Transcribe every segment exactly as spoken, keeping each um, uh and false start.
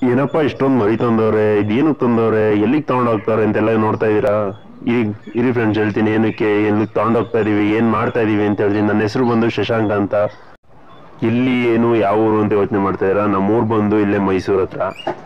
ಏನಪ್ಪಾ ಇಷ್ಟೊಂದು ಮರಿ ತಂದವ್ರೆ, ಇದೇನು ತಂದವ್ರೆ, ಎಲ್ಲಿಗೆ ತಗೊಂಡೋಗ್ತಾರೆ ಅಂತೆಲ್ಲ ನೋಡ್ತಾ ಇದೀರಾ? ಈಗ ಇರಿ ಫ್ರೆಂಡ್ಸ್ ಹೇಳ್ತೀನಿ ಏನಕ್ಕೆ ಎಲ್ಲಿಗೆ ತಗೊಂಡೋಗ್ತಾ ಇದೀವಿ, ಏನ್ ಮಾಡ್ತಾ ಇದೀವಿ ಅಂತ ಹೇಳ್ತೀನಿ. ನನ್ನ ಹೆಸರು ಬಂದು ಶಶಾಂಕ್ ಅಂತ. ಇಲ್ಲಿ ಏನು ಯಾವ ಊರು ಅಂತ ಯೋಚನೆ ಮಾಡ್ತಾ ಇದೀರಾ? ನಮ್ಮೂರು ಬಂದು ಇಲ್ಲೇ ಮೈಸೂರ್ ಹತ್ರ.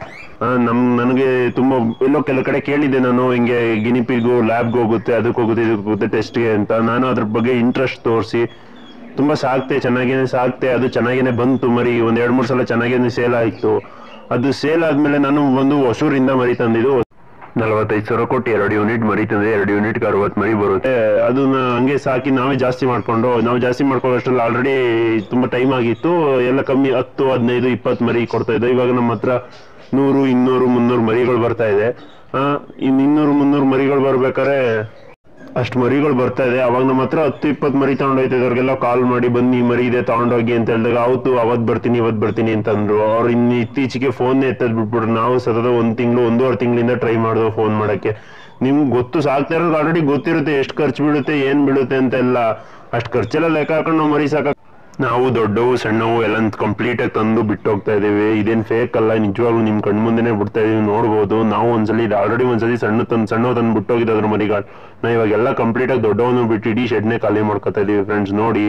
ನಮ್ ನನಗೆ ತುಂಬಾ ಎಲ್ಲೋ ಕೆಲವು ಕಡೆ ಕೇಳಿದ್ದೆ ನಾನು, ಹಿಂಗೆ ಗಿನಿಪಿಗೂ ಲ್ಯಾಬ್ಗೆ ಹೋಗುತ್ತೆ, ಅದಕ್ಕೆ ಹೋಗುತ್ತೆ, ಇದಕ್ಕೆ ಹೋಗುತ್ತೆ ಟೆಸ್ಟ್ಗೆ ಅಂತ. ನಾನು ಅದ್ರ ಬಗ್ಗೆ ಇಂಟ್ರೆಸ್ಟ್ ತೋರಿಸಿ ತುಂಬಾ ಸಾಕ್ತೆ, ಚೆನ್ನಾಗೇನೆ ಸಾಕ್ತೆ. ಅದು ಚೆನ್ನಾಗೇನೆ ಬಂತು ಮರಿ, ಒಂದ್ ಎರಡ್ ಮೂರ್ ಸಲ ಚೆನ್ನಾಗೇನೆ ಸೇಲ್ ಆಯ್ತು. ಅದು ಸೇಲ್ ಆದ್ಮೇಲೆ ನಾನು ಒಂದು ಹೊಸೂರಿಂದ ಮರಿ ತಂದಿದ್ದು. ನಲವತ್ತೈದು ಸಾವಿರ ಕೊಟ್ಟು ಎರಡು ಯೂನಿಟ್ ಮರಿ ತಂದೆ. ಎರಡು ಯೂನಿಟ್ಗೆ ಅರವತ್ತು ಮರಿ ಬರುತ್ತೆ. ಅದನ್ನ ಹಂಗೆ ಸಾಕಿ ನಾವೇ ಜಾಸ್ತಿ ಮಾಡ್ಕೊಂಡು, ನಾವು ಜಾಸ್ತಿ ಮಾಡ್ಕೊಳ್ಳೋಷ್ಟ್ರಲ್ಲಿ ಆಲ್ರೆಡಿ ತುಂಬಾ ಟೈಮ್ ಆಗಿತ್ತು. ಎಲ್ಲ ಕಮ್ಮಿ ಹತ್ತು ಹದಿನೈದು ಇಪ್ಪತ್ತು ಮರಿ ಕೊಡ್ತಾ ಇದ್ದೆ. ಇವಾಗ ನಮ್ಮ ಹತ್ರ ನೂರು ಇನ್ನೂರು ಮುನ್ನೂರು ಮರಿಗಳು ಬರ್ತಾ ಇದೆ. ಆ ಇನ್ ಇನ್ನೂರು ಮುನ್ನೂರು ಮರಿಗಳು ಬರ್ಬೇಕಾದ್ರೆ ಅಷ್ಟು ಮರಿಗಳು ಬರ್ತಾ ಇದೆ. ಅವಾಗ ನಮ್ಮ ಹತ್ರ ಹತ್ತು ಇಪ್ಪತ್ತು ಮರಿ ತಗೊಂಡೋಯ್ತಿದ್ದವ್ರಿಗೆಲ್ಲ ಕಾಲ್ ಮಾಡಿ ಬನ್ನಿ ಮರಿ ಇದೆ ತಗೊಂಡೋಗಿ ಅಂತ ಹೇಳಿದಾಗ ಅವತ್ತು ಅವತ್ತು ಬರ್ತೀನಿ ಇವತ್ತು ಬರ್ತೀನಿ ಅಂತಂದ್ರು. ಅವ್ರು ಇನ್ನು ಇತ್ತೀಚೆಗೆ ಫೋನ್ ಎತ್ತದ್ ಬಿಟ್ಬಿಟ್ರು. ನಾವು ಸತತ ಒಂದ್ ತಿಂಗಳು ಒಂದೂವರೆ ತಿಂಗಳಿಂದ ಟ್ರೈ ಮಾಡಿದ್ವು ಫೋನ್ ಮಾಡಕ್ಕೆ. ನಿಮ್ಗೆ ಗೊತ್ತು, ಸಾಕ್ತಾ ಇರೋದು ಆಲ್ರೆಡಿ ಗೊತ್ತಿರುತ್ತೆ ಎಷ್ಟು ಖರ್ಚು ಬೀಳುತ್ತೆ ಏನ್ ಬೀಳುತ್ತೆ ಅಂತೆಲ್ಲ. ಅಷ್ಟು ಖರ್ಚೆಲ್ಲ ಲೆಕ್ಕ ಹಾಕೊಂಡು ನಾವು ಮರಿ ಸಾಕ ನಾವು ದೊಡ್ಡವು ಸಣ್ಣವು ಎಲ್ಲ ಕಂಪ್ಲೀಟ್ ಆಗಿ ತಂದು ಬಿಟ್ಟು ಹೋಗ್ತಾ ಇದೀವಿ. ಇದೇನ್ ಫೇಕ್ ಅಲ್ಲ, ನಿಜವಾಗ್ಲೂ ನಿಮ್ ಕಣ್ ಮುಂದೆನೆ ಬಿಡ್ತಾ ಇದೀವಿ, ನೋಡ್ಬೋದು. ನಾವು ಒಂದ್ಸಲಿ ಆಲ್ರೆಡಿ ಒಂದ್ಸಲಿ ಸಣ್ಣ ತಂದು ಸಣ್ಣ ತಂದು ಬಿಟ್ಟು ಹೋಗಿದ್ದಾದ್ರು ಮರಿಗಳು. ನಾ ಇವಾಗೆಲ್ಲ ಕಂಪ್ಲೀಟ್ ಆಗಿ ದೊಡ್ಡವನ್ನು ಬಿಟ್ಟು ಇಡೀ ಶೆಡ್ನೆ ಖಾಲಿ ಮಾಡ್ಕೊತಾ ಇದೀವಿ ಫ್ರೆಂಡ್ಸ್. ನೋಡಿ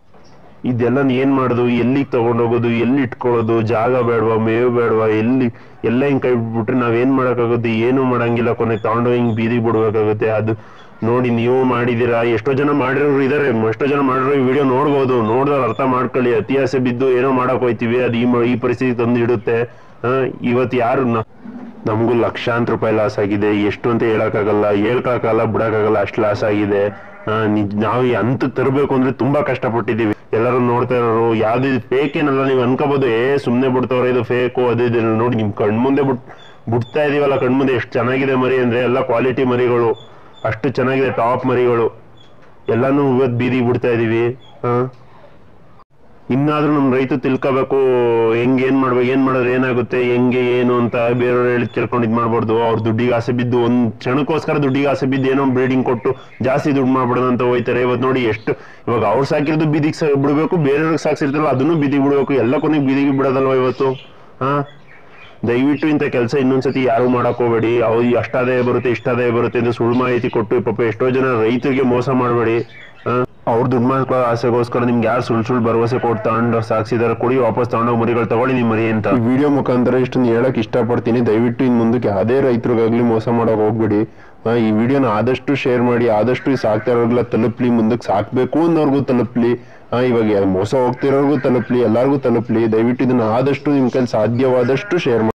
ಇದೆಲ್ಲ ಏನ್ ಮಾಡುದು, ಎಲ್ಲಿಗೆ ತಗೊಂಡೋಗೋದು, ಎಲ್ಲಿ ಇಟ್ಕೊಳ್ಳೋದು, ಜಾಗ ಬೇಡವಾ, ಮೇವು ಬೇಡವಾ, ಎಲ್ಲಿ ಎಲ್ಲ ಹಿಂಗ್ ಕೈ ಬಿಟ್ಬಿಟ್ರೆ ನಾವೇನ್ ಮಾಡಕ್ಕಾಗುತ್ತೆ? ಏನು ಮಾಡಂಗಿಲ್ಲ. ಕೊನೆಗೆ ತಗೊಂಡೋಗಿ ಹಿಂಗ್ ಬೀದಿಗೆ ಬಿಡ್ಬೇಕಾಗುತ್ತೆ. ಅದು ನೋಡಿ ನೀವು ಮಾಡಿದೀರಾ, ಎಷ್ಟೋ ಜನ ಮಾಡಿರೋರು ಇದಾರೆ, ಎಷ್ಟೋ ಜನ ಮಾಡಿರೋ ಈ ವಿಡಿಯೋ ನೋಡ್ಬೋದು. ನೋಡಿದ್ರೆ ಅರ್ಥ ಮಾಡ್ಕೊಳ್ಳಿ. ಅತಿ ಆಸೆ ಬಿದ್ದು ಏನೋ ಮಾಡಕ್ ಹೋಯ್ತಿವಿ, ಅದು ಈ ಈ ಪರಿಸ್ಥಿತಿ ತಂದು ಇಡುತ್ತೆ. ಅಹ್ ಇವತ್ತು ಯಾರು ನಮಗೂ ಲಕ್ಷಾಂತರ ರೂಪಾಯಿ ಲಾಸ್ ಆಗಿದೆ. ಎಷ್ಟು ಅಂತ ಹೇಳಕ್ಕಾಗಲ್ಲ, ಹೇಳ್ಕಾಗಲ್ಲ, ಬಿಡಕ್ಕಾಗಲ್ಲ, ಅಷ್ಟು ಲಾಸ್ ಆಗಿದೆ. ಅಹ್ ನಿಜ ನಾವು ಅಂತ ತರಬೇಕು ಅಂದ್ರೆ ತುಂಬಾ ಕಷ್ಟಪಟ್ಟಿದೀವಿ. ಎಲ್ಲರೂ ನೋಡ್ತಾ ಇರೋರು ಯಾವ್ದು ಫೇಕ್ ಏನಲ್ಲ. ನೀವು ಅನ್ಕೋಬಹುದು ಏ ಸುಮ್ನೆ ಬಿಡ್ತವ್ರೆ ಇದು ಫೇಕು ಅದು ಇದು. ನೋಡಿ ನಿಮ್ ಕಣ್ಮುಂದೆ ಬಿಟ್ ಬಿಡ್ತಾ ಇದೀವಲ್ಲ, ಕಣ್ಮುಂದೆ ಎಷ್ಟು ಚೆನ್ನಾಗಿದೆ ಮರಿ ಅಂದ್ರೆ, ಎಲ್ಲ ಕ್ವಾಲಿಟಿ ಮರಿಗಳು, ಅಷ್ಟು ಚೆನ್ನಾಗಿದೆ, ಟಾಪ್ ಮರಿಗಳು ಎಲ್ಲಾನು ಇವತ್ತು ಬೀದಿಗೆ ಬಿಡ್ತಾ ಇದೀವಿ. ಹ ಇನ್ನಾದ್ರೂ ನಮ್ ರೈತ ತಿಳ್ಕೋಬೇಕು, ಹೆಂಗ್ ಏನ್ ಮಾಡ್ಬೇಕು, ಏನ್ ಮಾಡಿದ್ರೆ ಏನಾಗುತ್ತೆ, ಹೆಂಗೆ ಏನು ಅಂತ ಬೇರೆಯವ್ರು ಹೇಳಿ ಕೇಳ್ಕೊಂಡು ಇದ್ ಮಾಡ್ಬಾರ್ದು. ಅವ್ರ ದುಡ್ಡಿಗೆ ಆಸೆ ಬಿದ್ದು ಒಂದ್ ಕ್ಷಣಕ್ಕೋಸ್ಕರ ದುಡ್ಡಿಗೆ ಆಸೆ ಬಿದ್ದು ಏನೋ ಬ್ರೀಡಿಂಗ್ ಕೊಟ್ಟು ಜಾಸ್ತಿ ದುಡ್ಡು ಮಾಡ್ಬಿಡೋದು ಅಂತ ಹೋಯ್ತಾರೆ. ಇವತ್ತು ನೋಡಿ ಎಷ್ಟು ಇವಾಗ ಅವ್ರು ಸಾಕಿರೋದು ಬೀದಿಗೆ ಬಿಡ್ಬೇಕು, ಬೇರೆಯವ್ರಿಗೆ ಸಾಕ್ಸಿರ್ತಾರಲ್ಲ ಅದನ್ನು ಬೀದಿಗೆ ಬಿಡ್ಬೇಕು, ಎಲ್ಲ ಕೊನೆಗೆ ಬೀದಿಗೆ ಬಿಡೋದಲ್ವ ಇವತ್ತು. ಹಾ ದಯವಿಟ್ಟು ಇಂಥ ಕೆಲಸ ಇನ್ನೊಂದ್ಸತಿ ಯಾರು ಮಾಡಕ್ ಹೋಗ್ಬೇಡಿ. ಅವ್ರು ಅಷ್ಟಾದಾಯ ಬರುತ್ತೆ ಇಷ್ಟಾದಾಯ ಬರುತ್ತೆ ಅಂತ ಸುಳ್ಳು ಮಾಹಿತಿ ಕೊಟ್ಟು ಪಾಪ ಎಷ್ಟೋ ಜನ ರೈತರಿಗೆ ಮೋಸ ಮಾಡಬೇಡಿ. ಅವ್ರ ದುಡ್ಡು ಮಾಡ್ಕೊಳ್ಳೋ ಆಸೆಗೋಸ್ಕರ ನಿಮ್ಗೆ ಯಾರು ಸುಳ್ಳು ಸುಳ್ಳು ಭರವಸೆ ಕೊಟ್ಟು ತಗೊಂಡು ಸಾಕ್ಸಿದಾರೆ, ಕೊಡಿ ವಾಪಸ್ ತಗೊಂಡೋಗಿ ಮರಿಗಳು ತಗೊಳ್ಳಿ ನಿಮ್ಮ ಮರಿ ಅಂತ. ಈ ವಿಡಿಯೋ ಮುಖಾಂತರ ಇಷ್ಟನ್ನು ಹೇಳಕ್ ಇಷ್ಟಪಡ್ತೀನಿ. ದಯವಿಟ್ಟು ಇನ್ ಮುಂದಕ್ಕೆ ಯಾವುದೇ ರೈತರಿಗಾಗ್ಲಿ ಮೋಸ ಮಾಡಕ್ ಹೋಗ್ಬೇಡಿ. ಈ ವಿಡಿಯೋನ ಆದಷ್ಟು ಶೇರ್ ಮಾಡಿ, ಆದಷ್ಟು ಸಾಕ್ತಾ ಇರೋರ್ಗೆಲ್ಲ ತಲುಪ್ಲಿ, ಮುಂದಕ್ಕೆ ಸಾಕ್ಬೇಕು ಅನ್ನೋರ್ಗು ತಲುಪ್ಲಿ. ಹಾ ಇವಾಗ ಮೋಸ ಹೋಗ್ತಿರೋರ್ಗು ತಲುಪ್ಲಿ, ಎಲ್ಲಾರ್ಗು ತಲುಪ್ಲಿ. ದಯವಿಟ್ಟು ಇದನ್ನ ಆದಷ್ಟು ನಿಮ್ ಕೈಲಿ ಸಾಧ್ಯವಾದಷ್ಟು ಶೇರ್ ಮಾಡಿ.